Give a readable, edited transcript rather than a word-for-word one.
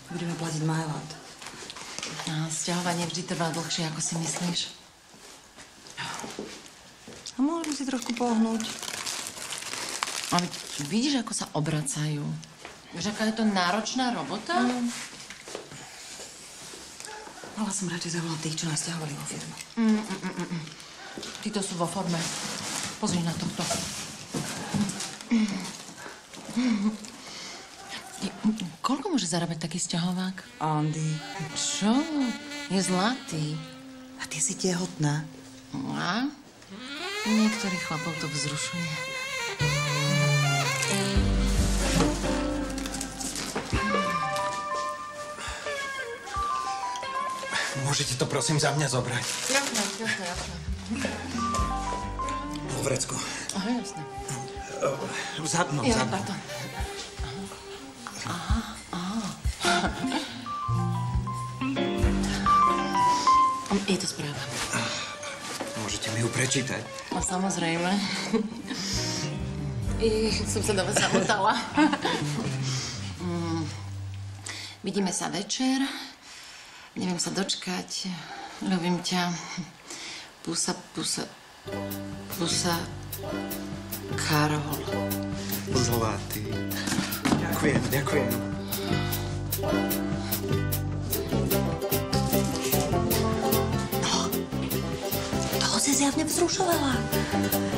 Budeme platiť Majland. Sťahovanie vždy trvá dlhšie, ako si myslíš. A mohli by si trošku pohnúť. Ale vidíš, ako sa obracajú. Vieš, aká je to náročná robota? Mala som radšej zavolať tých, čo nás ťahovali vo firme. Títo sú vo forme. Pozri na tohto. Koľko môže zarábať taký sťahovák? Andy. Čo? Je zlatý. A ty si tehotná. A? Niektorých chlapov to vzrušuje. Môžete to prosím za mňa zobrať? Jasné. Vo vrecku. Aha, jasné. Vzadu. Pardon. Aha. Je to správa. Môžete mi ju prečítať? No, samozrejme. Som sa do vás zamotala. Vidíme sa večer. Neviem sa dočkať. Ľubím ťa. Pusa. Karol. Zlatý. Ďakujem. Toho si zjavne vzrušovala.